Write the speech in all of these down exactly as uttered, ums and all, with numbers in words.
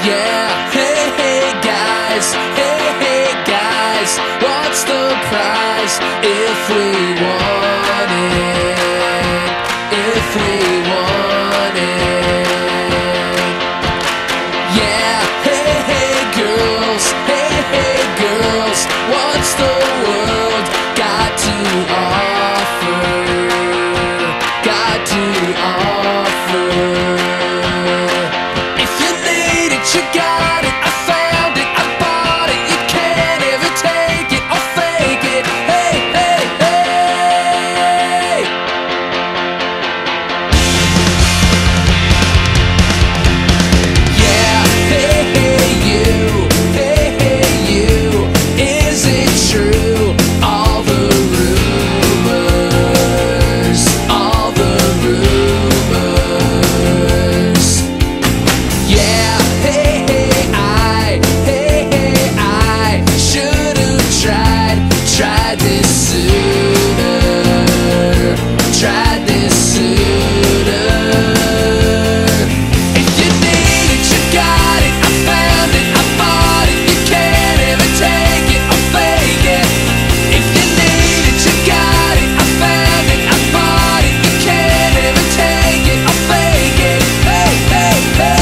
Yeah, hey, hey guys, hey, hey guys, what's the prize if we want it? If we want it. Yeah, hey, hey girls, hey, hey girls, what's the world got to offer? Got to offer. You got it, I found it, I bought it. You can't ever take it or fake it. Hey, hey, hey. Yeah, hey, hey, you. Hey, hey, you. Is it true? All the rumors, all the rumors. Yeah. Tried this sooner, tried this sooner. If you need it, you got it, I found it, I bought it. You can't ever take it or fake it. If you need it, you got it, I found it, I bought it. You can't ever take it or fake it. Hey, hey, hey.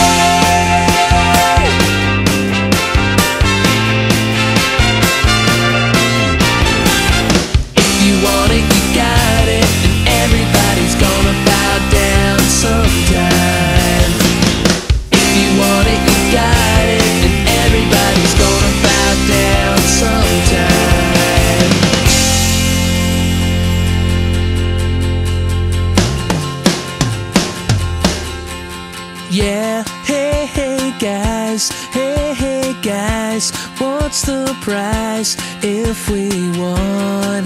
Yeah, hey, hey guys, hey, hey guys, what's the price if we want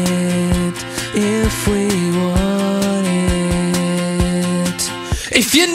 it, if we want it? If you